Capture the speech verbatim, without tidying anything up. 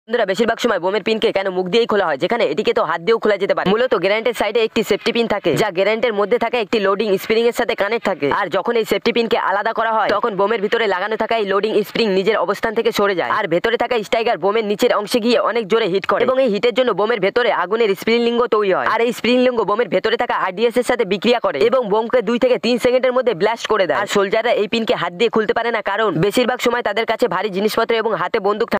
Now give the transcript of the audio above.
বন্ধুরা বেশিরভাগ সময় বোমের পিনকে কেন মুখ দিয়েই খোলা হয়, যেখানে এটিকে তো হাত দিয়েও খোলা যেতে পারে। মূলত গ্যারান্টের সাইডে একটি সেফটি পিন থাকে, যা গ্যারান্টের মধ্যে থাকা একটি লোডিং স্প্রিং এর সাথে কানেক্ট থাকে। আর যখন এই সেফটি পিনকে আলাদা করা হয়, তখন বোমের ভিতরে লাগানো থাকা এই লোডিং স্প্রিং নিজের অবস্থান থেকে সরে যায়, আর ভেতরে থাকা স্ট্রাইকার বোমের নিচের অংশে গিয়ে অনেক জোরে হিট করে, এবং এই হিটের জন্য বোমের ভেতরে আগুনের স্প্রিং লিঙ্গ তৈরি হয়। আর এই স্প্রিং লিঙ্গ বোমের ভেতরে থাকা আরডিএস এর সাথে বিক্রিয়া করে এবং বোমকে দুই থেকে তিন সেকেন্ডের মধ্যে ব্লাস্ট করে দেয়। আর সোলজাররা এই পিনকে হাত দিয়ে খুলতে পারে না, কারণ বেশিরভাগ সময় তাদের কাছে ভারী জিনিসপত্র এবং হাতে বন্দুক থাকে।